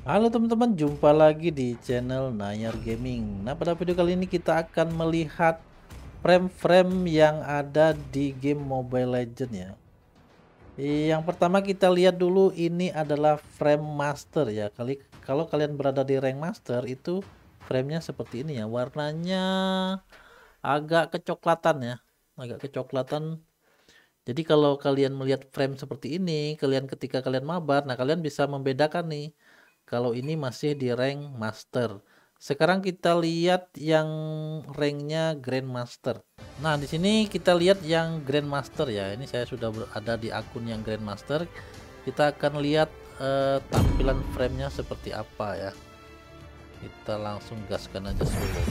Halo teman-teman, jumpa lagi di channel Nayar Gaming. Nah, pada video kali ini kita akan melihat frame-frame yang ada di game Mobile Legends ya. Yang pertama kita lihat dulu, ini adalah frame master ya. Kalau kalian berada di rank master itu framenya seperti ini ya. Warnanya agak kecoklatan ya. Agak kecoklatan. Jadi kalau kalian melihat frame seperti ini, ketika kalian mabar, nah kalian bisa membedakan nih kalau ini masih di rank master. Sekarang kita lihat yang ranknya grandmaster. Nah, di sini kita lihat yang grandmaster ya. Ini saya sudah ada di akun yang grandmaster. Kita akan lihat tampilan framenya seperti apa ya. Kita langsung gaskan aja solo.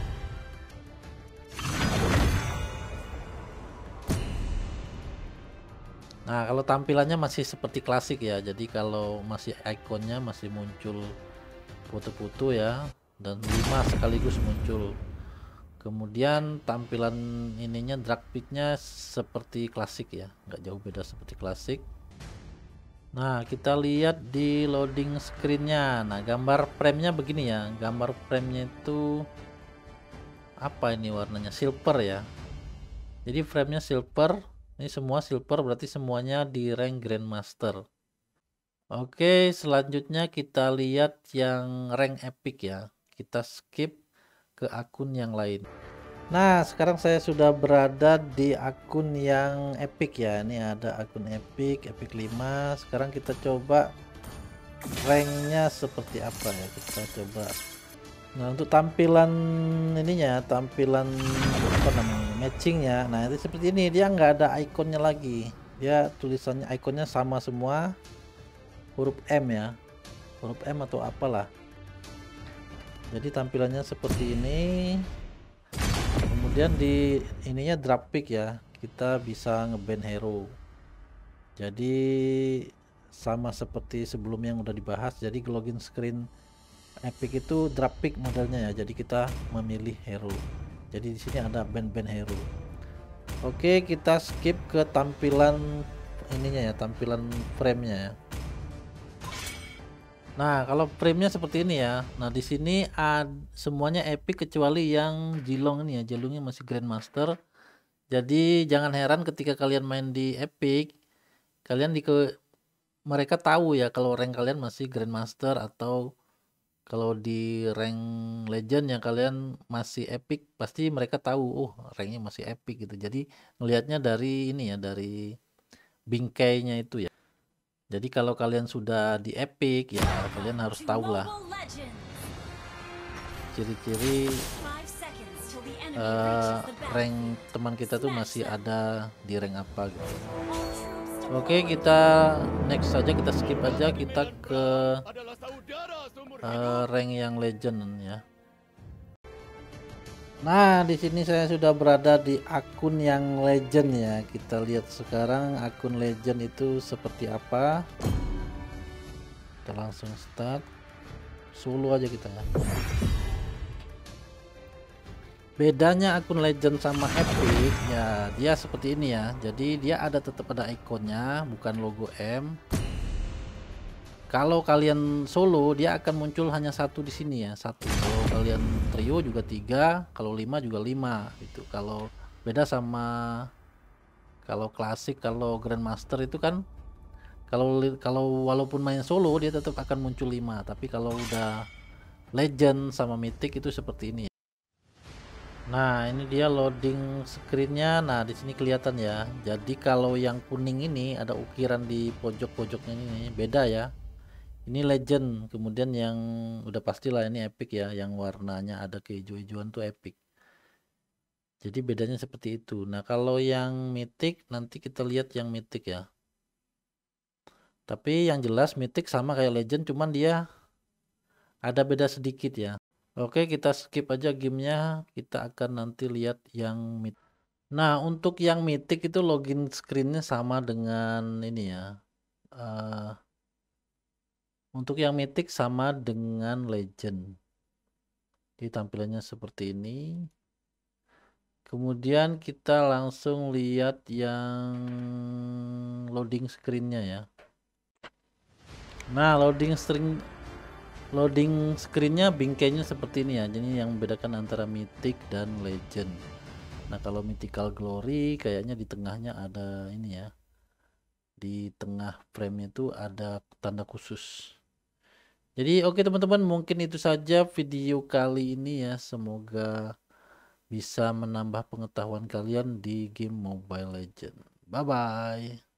Nah, kalau tampilannya masih seperti klasik ya. Jadi kalau masih ikonnya masih muncul foto-foto ya, dan 5 sekaligus muncul. Kemudian tampilan ininya drag pic-nya seperti klasik ya, nggak jauh beda seperti klasik. Nah, kita lihat di loading screen-nya. Nah, gambar frame-nya begini ya. Gambar frame-nya itu apa ini warnanya? Silver ya. Jadi frame-nya silver. Ini semua silver, berarti semuanya di rank grandmaster. Oke, selanjutnya kita lihat yang rank epic ya. Kita skip ke akun yang lain. Nah, sekarang saya sudah berada di akun yang epic ya. Ini ada akun epic, epic 5. Sekarang kita coba ranknya seperti apa ya. Kita coba. Nah, untuk tampilan ininya, tampilan apa namanya, matchingnya. Nah, itu seperti ini. Dia nggak ada ikonnya lagi. Dia tulisannya, ikonnya sama semua. Huruf M ya, huruf M atau apalah. Jadi tampilannya seperti ini. Kemudian di ininya drop pick ya, kita bisa ngeban hero. Jadi sama seperti sebelumnya yang udah dibahas. Jadi login screen epic itu drop pick modelnya ya. Jadi kita memilih hero. Jadi di sini ada band-band hero. Oke, kita skip ke tampilan ininya ya, tampilan framenya ya. Nah, kalau frame-nya seperti ini ya. Nah, di sini semuanya epic kecuali yang Jilong ini ya. Jilongnya masih Grandmaster. Jadi jangan heran ketika kalian main di epic, kalian mereka tahu ya kalau rank kalian masih Grandmaster, atau kalau di rank Legend yang kalian masih epic, pasti mereka tahu, oh ranknya masih epic gitu. Jadi ngelihatnya dari ini ya, dari bingkainya itu ya. Jadi kalau kalian sudah di epic ya, kalian harus tahu lah ciri-ciri rank teman kita tuh masih ada di rank apa gitu. Oke, kita next saja, kita skip aja, kita ke rank yang legend ya. Nah, di sini saya sudah berada di akun yang legend ya. Kita lihat sekarang akun legend itu seperti apa. Kita langsung start solo aja kita ya. Bedanya akun legend sama epic ya, dia seperti ini ya. Jadi dia tetap ada ikonnya, bukan logo M. Kalau kalian solo, dia akan muncul hanya satu di sini ya, satu. Kalau kalian trio juga 3, kalau 5 juga 5 gitu. Kalau beda sama kalau klasik, kalau grandmaster itu kan kalau walaupun main solo dia tetap akan muncul 5, tapi kalau udah legend sama mythic itu seperti ini ya. Nah, ini dia loading screen-nya. Nah, di sini kelihatan ya. Jadi kalau yang kuning ini ada ukiran di pojok-pojoknya ini, beda ya. Ini legend, kemudian yang udah pastilah ini epic ya, yang warnanya ada kehijau-hijauan tuh epic. Jadi bedanya seperti itu. Nah, kalau yang mythic nanti kita lihat yang mythic ya. Tapi yang jelas mythic sama kayak legend, cuman dia ada beda sedikit ya. Oke, kita skip aja gamenya. Kita akan nanti lihat yang mythic. Nah, untuk yang mythic itu login screen-nya sama dengan ini ya. Untuk yang mythic sama dengan legend. Jadi tampilannya seperti ini. Kemudian kita langsung lihat yang loading screen-nya ya. Nah, loading screen loading screennya bingkainya seperti ini ya, jadi yang membedakan antara mythic dan legend. Nah kalau mythical glory kayaknya di tengahnya ada ini ya, di tengah frame itu ada tanda khusus. Jadi oke teman-teman, mungkin itu saja video kali ini ya, semoga bisa menambah pengetahuan kalian di game Mobile Legends. Bye bye.